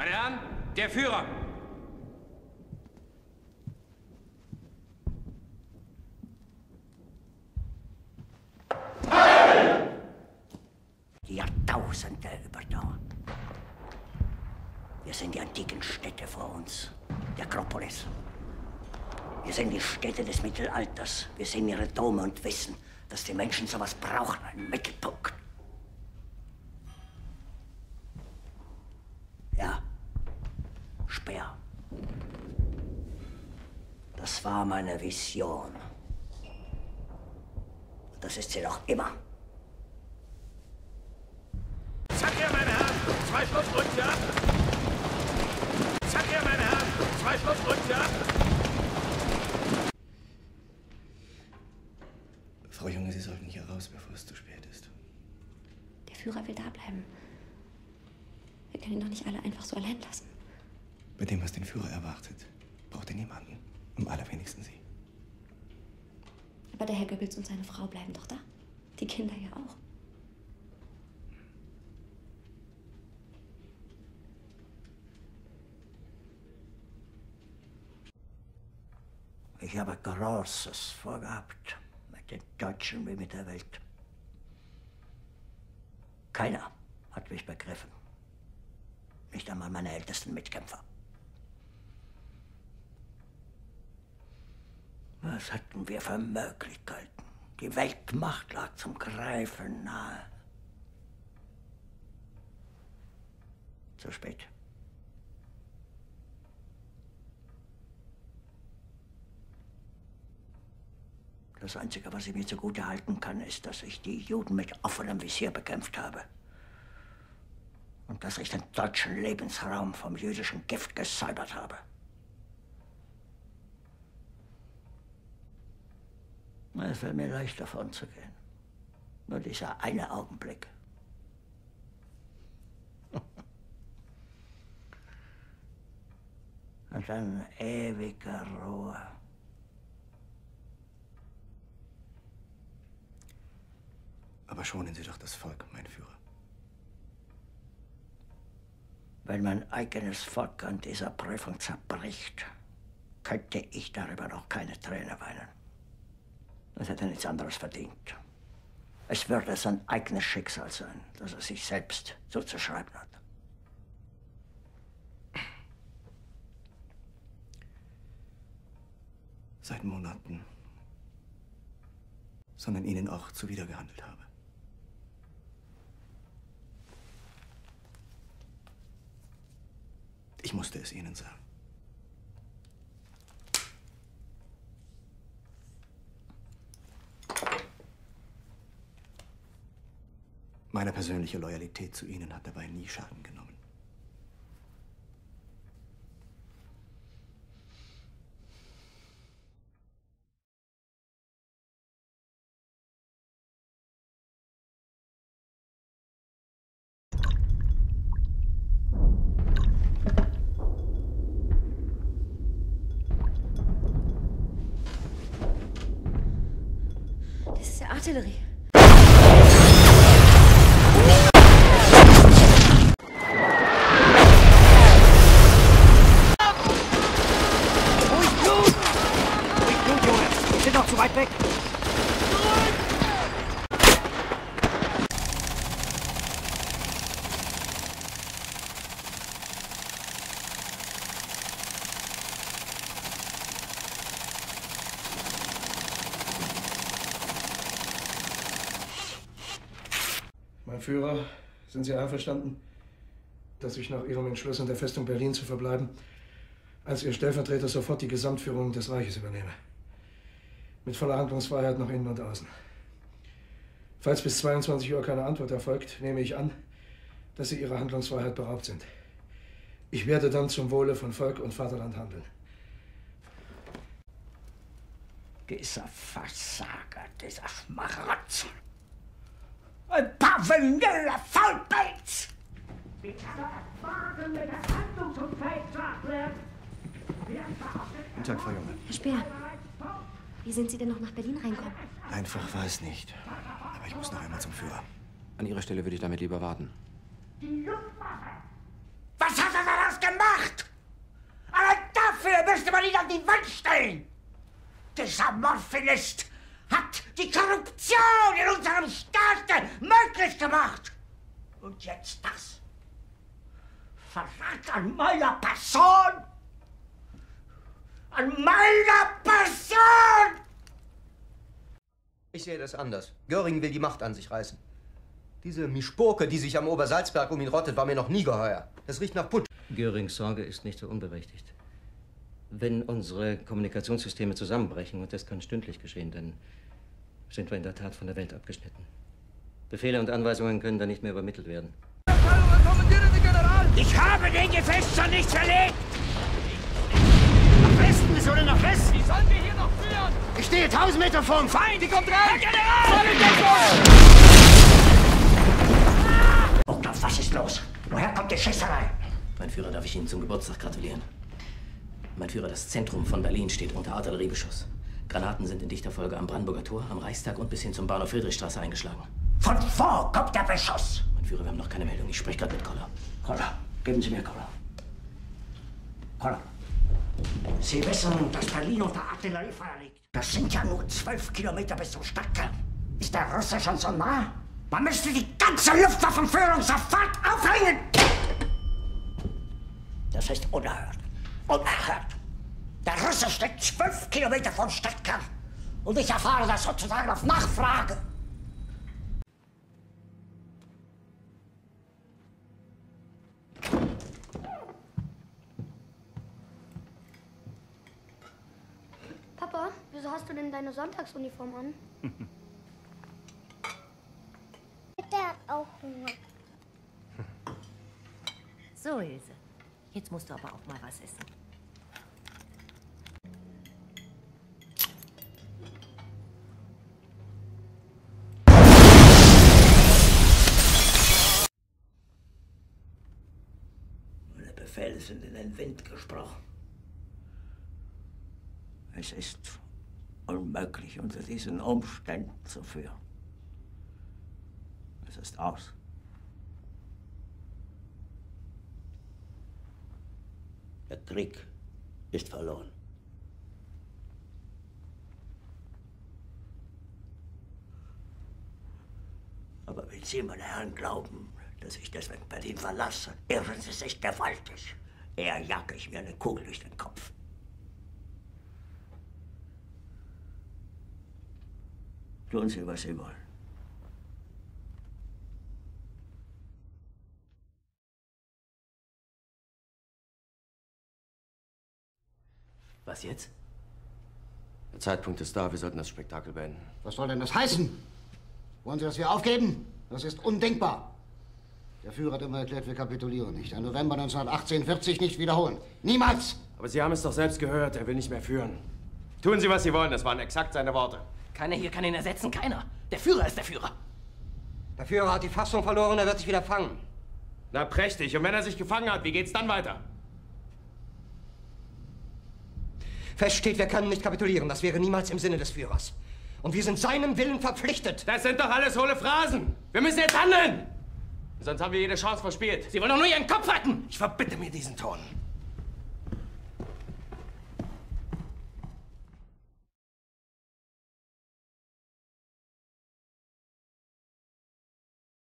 Meine Herren, der Führer! Die Jahrtausende überdauern. Wir sehen die antiken Städte vor uns, die Akropolis. Wir sehen die Städte des Mittelalters. Wir sehen ihre Dome und wissen, dass die Menschen sowas brauchen, einen Mittelpunkt. Ja, Speer. Das war meine Vision. Und das ist sie noch immer. Zack her, meine Herren! 2 Schuss runter! Zack her, meine Herren! 2 Schuss runter! Frau Junge, Sie sollten hier raus, bevor es zu spät ist. Der Führer will da bleiben. Wir können ihn doch nicht alle einfach so allein lassen. Bei dem, was den Führer erwartet, braucht er niemanden. Am allerwenigsten Sie. Aber der Herr Goebbels und seine Frau bleiben doch da. Die Kinder ja auch. Ich habe Großes vorgehabt, mit den Deutschen wie mit der Welt. Keiner hat mich begriffen. Nicht einmal meine ältesten Mitkämpfer. Was hatten wir für Möglichkeiten? Die Weltmacht lag zum Greifen nahe. Zu spät. Das Einzige, was ich mir zugute halten kann, ist, dass ich die Juden mit offenem Visier bekämpft habe. Und dass ich den deutschen Lebensraum vom jüdischen Gift gesäubert habe. Es wäre mir leicht, davon zu gehen. Nur dieser eine Augenblick. Und dann ewiger Ruhe. Aber schonen Sie doch das Volk, mein Führer. Wenn mein eigenes Volk an dieser Prüfung zerbricht, könnte ich darüber noch keine Träne weinen. Es hätte nichts anderes verdient. Es würde sein eigenes Schicksal sein, das er sich selbst zuzuschreiben hat. Seit Monaten, sondern Ihnen auch zuwidergehandelt habe. Ich musste es Ihnen sagen. Meine persönliche Loyalität zu Ihnen hat dabei nie Schaden genommen. Das ist ja Artillerie. Noch zu weit weg. Mein Führer, sind Sie einverstanden, dass ich nach Ihrem Entschluss, in der Festung Berlin zu verbleiben, als Ihr Stellvertreter sofort die Gesamtführung des Reiches übernehme? Mit voller Handlungsfreiheit nach innen und außen. Falls bis 22 Uhr keine Antwort erfolgt, nehme ich an, dass Sie Ihrer Handlungsfreiheit beraubt sind. Ich werde dann zum Wohle von Volk und Vaterland handeln. Dieser Versager, dieser Schmarotzer. Ein Parvenelle Faulpelz! Guten Tag, Frau Junge. Herr Speer, wie sind Sie denn noch nach Berlin reinkommen? Einfach war es nicht. Aber ich muss noch einmal zum Führer. An Ihrer Stelle würde ich damit lieber warten. Was hat er da die Wand stellen. Dieser Morphinist hat die Korruption in unserem Staat möglich gemacht. Und jetzt das. Verrat an meiner Person. An meiner Person! Ich sehe das anders. Göring will die Macht an sich reißen. Diese Mischpoke, die sich am Obersalzberg um ihn rottet, war mir noch nie geheuer. Das riecht nach Putsch. Görings Sorge ist nicht so unberechtigt. Wenn unsere Kommunikationssysteme zusammenbrechen, und das kann stündlich geschehen, dann sind wir in der Tat von der Welt abgeschnitten. Befehle und Anweisungen können dann nicht mehr übermittelt werden. Ich habe den Gefechtszahn nicht verlegt! Nach Westen ist oder nach Westen? Wie sollen wir hier noch führen? Ich stehe 1000 Meter vorm Feind! Die kommt rein! Herr General! Burgdorf, was ist los? Woher kommt die Schießerei? Mein Führer, darf ich Ihnen zum Geburtstag gratulieren? Mein Führer, das Zentrum von Berlin steht unter Artilleriebeschuss. Granaten sind in dichter Folge am Brandenburger Tor, am Reichstag und bis hin zum Bahnhof Friedrichstraße eingeschlagen. Von wo kommt der Beschuss? Mein Führer, wir haben noch keine Meldung. Ich spreche gerade mit Koller. Koller, geben Sie mir Koller. Koller, Sie wissen, dass Berlin unter Artilleriefeuer liegt. Das sind ja nur 12 Kilometer bis zum Stadtkern. Ist der Russe schon so nah? Man müsste die ganze Luftwaffenführung sofort aufhängen! Das ist unerhört. Unerhört. Der Russe steckt 12 Kilometer vom Stadtkern. Und ich erfahre das sozusagen auf Nachfrage. Papa, wieso hast du denn deine Sonntagsuniform an? Der hat auch Hunger. So, Ilse. Jetzt musst du aber auch mal was essen. Meine Befehle sind in den Wind gesprochen. Es ist unmöglich, unter diesen Umständen zu führen. Es ist aus. Der Krieg ist verloren. Aber wenn Sie, meine Herren, glauben, dass ich deswegen Berlin verlasse, irren Sie sich gewaltig. Eher jage ich mir eine Kugel durch den Kopf. Tun Sie, was Sie wollen. Was jetzt? Der Zeitpunkt ist da, wir sollten das Spektakel beenden. Was soll denn das heißen? Wollen Sie, dass wir aufgeben? Das ist undenkbar. Der Führer hat immer erklärt, wir kapitulieren nicht. Ein November 1918 wird sich nicht wiederholen. Niemals! Aber Sie haben es doch selbst gehört, er will nicht mehr führen. Tun Sie, was Sie wollen, das waren exakt seine Worte. Keiner hier kann ihn ersetzen, keiner. Der Führer ist der Führer. Der Führer hat die Fassung verloren, er wird sich wieder fangen. Na prächtig, und wenn er sich gefangen hat, wie geht's dann weiter? Fest steht, wir können nicht kapitulieren. Das wäre niemals im Sinne des Führers. Und wir sind seinem Willen verpflichtet. Das sind doch alles hohle Phrasen. Wir müssen jetzt handeln. Sonst haben wir jede Chance verspielt. Sie wollen doch nur Ihren Kopf retten. Ich verbitte mir diesen Ton.